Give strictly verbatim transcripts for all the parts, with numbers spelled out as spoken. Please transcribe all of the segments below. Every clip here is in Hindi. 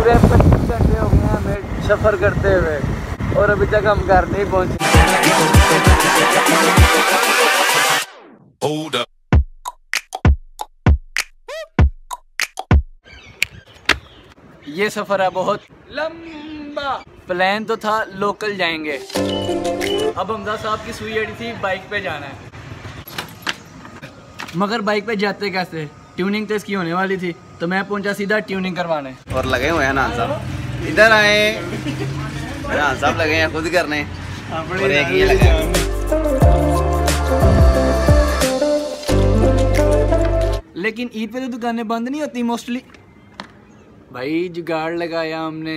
पूरे पच्चीस घंटे हो गए हैं हमें सफ़र करते हुए और अभी तक हम घर नहीं पहुँचे। ये सफ़र है बहुत लंबा। प्लान तो था लोकल जाएंगे, अब हमजा साहब की सुई अड़ी थी बाइक पे जाना है, मगर बाइक पे जाते कैसे, ट्यूनिंग तो इसकी होने वाली थी तो मैं पहुंचा सीधा ट्यूनिंग करवाने। और लगे हुए हैं ना साहब, इधर आए ना साहब, लगे हैं खुद करने। और एक ये लगे लेकिन ईद पे तो दुकानें बंद नहीं होती मोस्टली। भाई जुगाड़ लगाया हमने।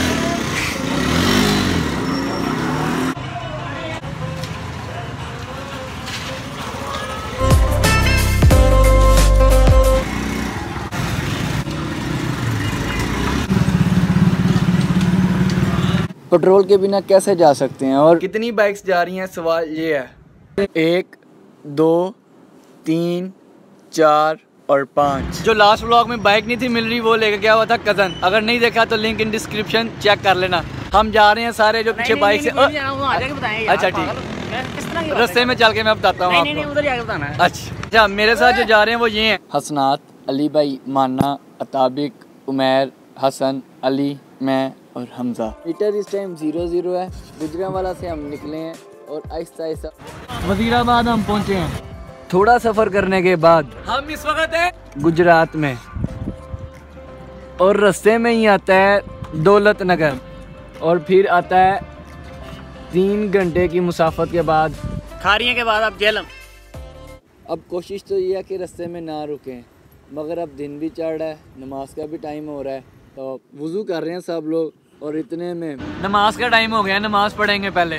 पेट्रोल के बिना कैसे जा सकते हैं और कितनी बाइक्स जा रही हैं, सवाल ये है। एक, दो, तीन, चार और पाँच। जो लास्ट व्लॉग में बाइक नहीं थी मिल रही वो लेकर गया हुआ था कज़न, अगर नहीं देखा तो लिंक इन डिस्क्रिप्शन चेक कर लेना। हम जा रहे हैं सारे जो पीछे बाइक से। अच्छा ठीक, रास्ते में चल के मैं बताता हूँ आपको। अच्छा, मेरे साथ जो जा रहे हैं वो ये हैं हसनात, अली भाई, माना, अताबिक, उमैर, हसन, अली, मैं और हमजा। मीटर इस टाइम जीरो जीरो है। गुजरांवाला से हम निकले हैं और आहिस्ता आहिस्ता वजीराबाद हम पहुँचे हैं। थोड़ा सफ़र करने के बाद हम इस वक्त हैं गुजरात में और रास्ते में ही आता है दौलत नगर और फिर आता है तीन घंटे की मुसाफत के बाद खारियों के बाद अब जेलम। अब कोशिश तो ये है कि रास्ते में ना रुकें, मगर अब दिन भी चढ़ रहा है, नमाज का भी टाइम हो रहा है तो वुज़ू कर रहे हैं सब लोग और इतने में नमाज का टाइम हो गया, नमाज पढ़ेंगे पहले।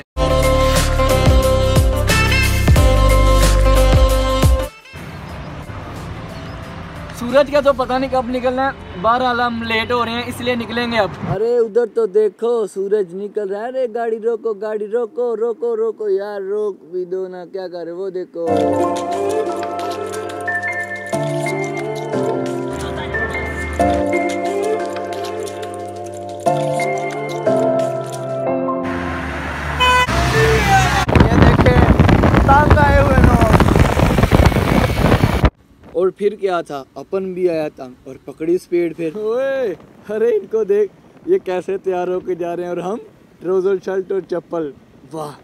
सूरज का तो पता नहीं कब निकलना है, बहरहाल हम लेट हो रहे हैं इसलिए निकलेंगे अब। अरे उधर तो देखो सूरज निकल रहा है। अरे गाड़ी रोको, गाड़ी रोको, रोको रोको यार, रोक भी दो ना, क्या करे वो देखो। ये देखे तंग आए हुए लोग। और फिर क्या था, अपन भी आया तंग और पकड़ी स्पीड फिर। ओए अरे इनको देख, ये कैसे तैयार होके जा रहे हैं और हम ट्राउजर शर्ट और चप्पल। वाह,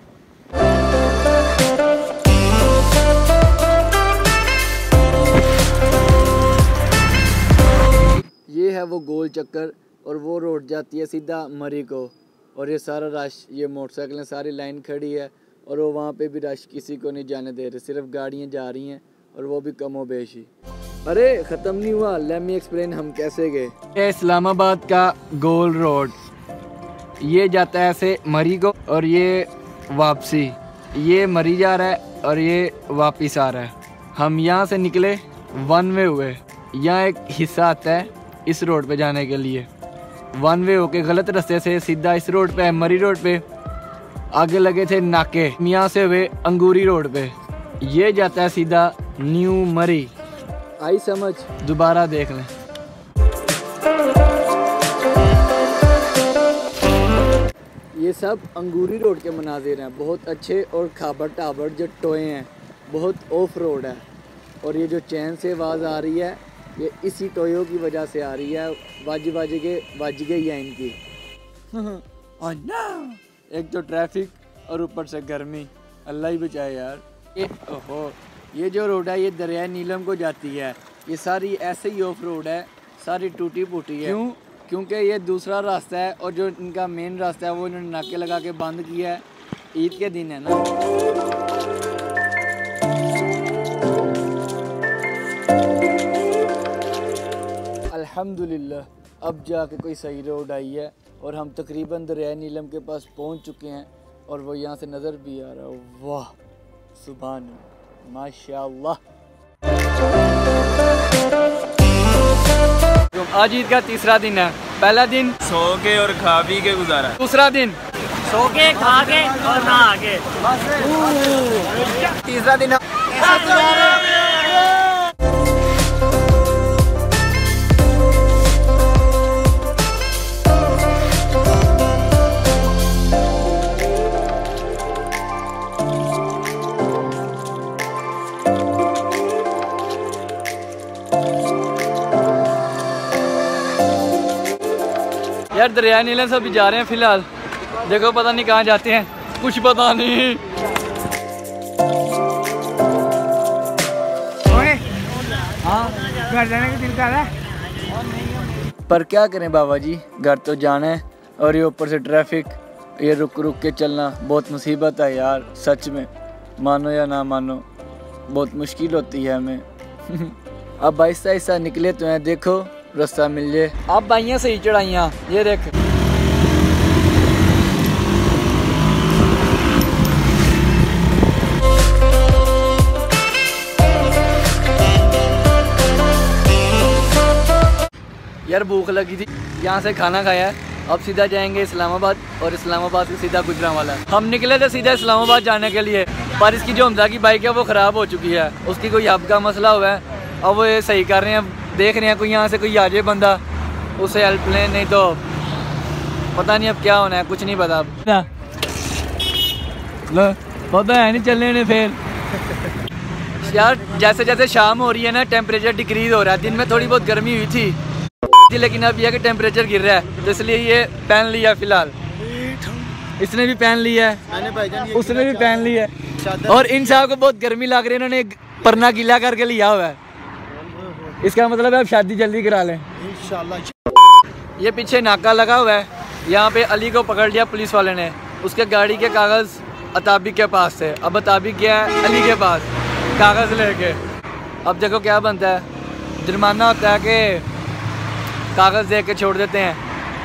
ये है वो गोल चक्कर और वो रोड जाती है सीधा मरी को। और ये सारा रश, ये मोटरसाइकिलें सारी लाइन खड़ी है और वो वहाँ पे भी रश, किसी को नहीं जाने दे रहे, सिर्फ गाड़ियाँ जा रही हैं और वो भी कमो बेशी। अरे ख़त्म नहीं हुआ, लेट मी एक्सप्लेन हम कैसे गए। ये इस्लामाबाद का गोल रोड, ये जाता है ऐसे मरी को और ये वापसी, ये मरी जा रहा है और ये वापस आ रहा है। हम यहाँ से निकले, वन वे हुए। यहाँ एक हिस्सा आता है इस रोड पे जाने के लिए, वन वे होके गलत रास्ते से सीधा इस रोड पे, मरी रोड पे आगे लगे थे नाके, यहाँ से हुए अंगूरी रोड पे, ये जाता है सीधा न्यू मरी। आई समझ, दोबारा देख लें। ये सब अंगूरी रोड के मनाजिर हैं, बहुत अच्छे और खाबड़ टाबड़ जो टोए हैं, बहुत ऑफ रोड है। और ये जो चैन से आवाज़ आ रही है ये इसी टोयों की वजह से आ रही है, वाजी वाजी के वाज गई है इनकी। एक तो ट्रैफिक और ऊपर से गर्मी, अल्लाह ही बचाए यार। ये ओहो, ये जो रोड है ये दरिया नीलम को जाती है, ये सारी ऐसे ही ऑफ रोड है, सारी टूटी फूटी है। क्यों? क्योंकि ये दूसरा रास्ता है और जो इनका मेन रास्ता है वो इन्होंने नाके लगा के बंद किया है। ईद के दिन है ना। अल्हम्दुलिल्लाह अब जाके कोई सही रोड आई है और हम तकरीबन दरिया नीलम के पास पहुंच चुके हैं और वो यहाँ से नज़र भी आ रहा है। वाह सुभान माशाअल्लाह। आज ईद का तीसरा दिन है। पहला दिन सो के और खा पी के गुजारा, दूसरा दिन सो के खा के और नहा के, तीसरा दिन यार दरिया नीले से अभी जा रहे हैं फिलहाल, देखो पता नहीं कहाँ जाते हैं, कुछ पता नहीं। हाँ घर जाने का दिल कर रहा है, पर क्या करें बाबा जी, घर तो जाना है और ये ऊपर से ट्रैफिक, ये रुक रुक के चलना बहुत मुसीबत है यार, सच में मानो या ना मानो बहुत मुश्किल होती है हमें। अब आहिस्ता आहिस्ता निकले तो हैं, देखो रास्ता मिल जाए। अब बाइयाँ सही चढ़ाइयाँ, ये देख यार भूख लगी थी, यहाँ से खाना खाया है, अब सीधा जाएंगे इस्लामाबाद और इस्लामाबाद से सीधा गुजरांवाला। हम निकले थे सीधा इस्लामाबाद जाने के लिए, पर इसकी जो हमजा की बाइक है वो ख़राब हो चुकी है, उसकी कोई हब का मसला हुआ है, अब वो ये सही कर रहे हैं, देख रहे हैं कोई यहाँ से कोई आ जाए बंदा उसे हेल्प लें, नहीं तो पता नहीं अब क्या होना है, कुछ नहीं पता अब पता है नहीं चलने ने फिर। यार जैसे जैसे शाम हो रही है ना टेम्परेचर डिक्रीज हो रहा है, दिन में थोड़ी बहुत गर्मी हुई थी लेकिन अब यह कि टेम्परेचर गिर रहा है, तो इसलिए ये पहन लिया फिलहाल। इसने भी पहन लिया है, उसने भी पहन लिया है, और इन साहब को बहुत गर्मी लग रही है, इन्होंने परना गीला करके लिया हुआ है, इसका मतलब है अब शादी जल्दी करा लें इंशाल्लाह। ये पीछे नाका लगा हुआ है, यहाँ पे अली को पकड़ लिया पुलिस वाले ने, उसके गाड़ी के कागज़ अताबिक के पास थे, अब अताबिक गया है अली के पास कागज़ लेके। अब देखो क्या बनता है, जुर्माना होता है कि कागज़ दे के छोड़ देते हैं।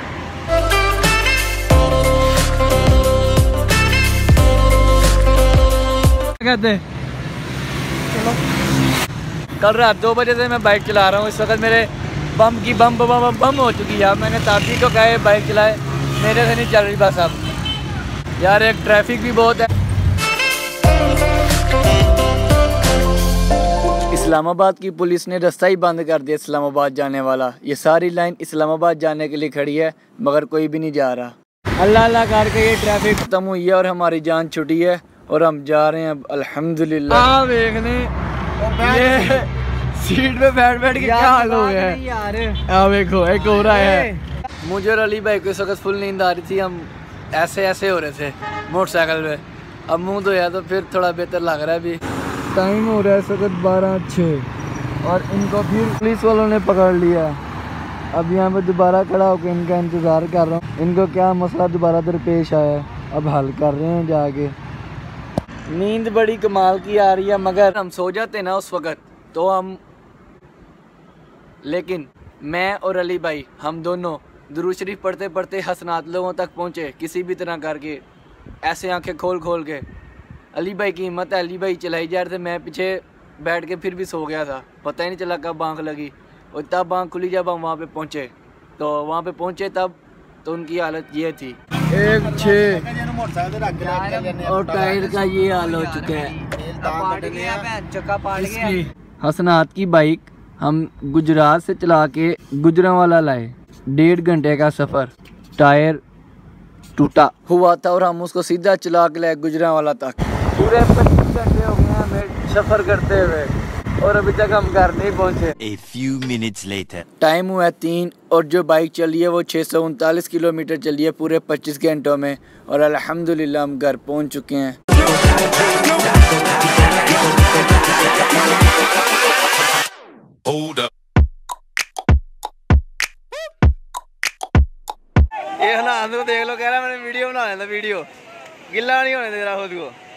क्या कहते हैं, कल रात दो बजे से मैं बाइक चला रहा हूँ, इस वक्त मेरे बम की बम बम बम बम हो चुकी है। मैंने ताबी को कहा बाइक चलाए, मेरे से नहीं चल रही बस। अब यार एक ट्रैफिक भी बहुत है। इस्लामाबाद की पुलिस ने रास्ता ही बंद कर दिया इस्लामाबाद जाने वाला, ये सारी लाइन इस्लामाबाद जाने के लिए खड़ी है मगर कोई भी नहीं जा रहा। अल्लाह अल्लाह करके ये ट्रैफिक खत्म हुई है और हमारी जान छुटी है और हम जा रहे हैं अब अल्हम्दुलिल्लाह। देखने ये सीट पे बैठ बैठ के क्या हाल हो गया है यार, अब देखो एक हो रहा है। मुझे और अली भाई को इस वक्त फुल नींद आ रही थी, हम ऐसे ऐसे हो रहे थे मोटरसाइकिल पे, अब मुंह धोया तो फिर थोड़ा बेहतर लग रहा है। अभी टाइम हो रहा है इस वक्त बारह छः और इनको फिर पुलिस वालों ने पकड़ लिया। अब यहाँ पे दोबारा खड़ा होकर इनका इंतज़ार कर रहा हूँ, इनको क्या मसला दोबारा दरपेश आया है, अब हल कर रहे हैं जाके। नींद बड़ी कमाल की आ रही है, मगर हम सो जाते ना उस वक़्त तो हम, लेकिन मैं और अली भाई हम दोनों दुरूद शरीफ पढ़ते पढ़ते हसनात लोगों तक पहुँचे किसी भी तरह करके, ऐसे आंखें खोल खोल के। अली भाई की हिम्मत है, अली भाई चलाई जा रहे थे, मैं पीछे बैठ के फिर भी सो गया था, पता ही नहीं चला कब आँख लगी, और तब आँख खुली जब हम वहाँ पे पहुँचे। तो वहाँ पे पहुँचे तब तो उनकी हालत ये थी, एक छः और टायर का ये हाल हो चुका है। हसनात की बाइक हम गुजरात से चला के गुजरांवाला लाए, डेढ़ घंटे का सफ़र, टायर टूटा हुआ था और हम उसको सीधा चला के लाए गुजरांवाला तक। पूरे पच्चीस घंटे हो गए हमें सफ़र करते हुए और अभी तक हम घर नहीं पहुँचे। A few minutes later. Time हुआ है तीन और जो बाइक चली है वो छः सौ उनतालीस किलोमीटर चली है पूरे पच्चीस घंटों में, और अल्हम्दुलिल्लाह हम घर पहुँच चुके हैं। Hold up. ये हालात तो देख लो, कह रहा मैंने वीडियो बना लेना, वीडियो गिल्ला नहीं होने दे रहा खुद को।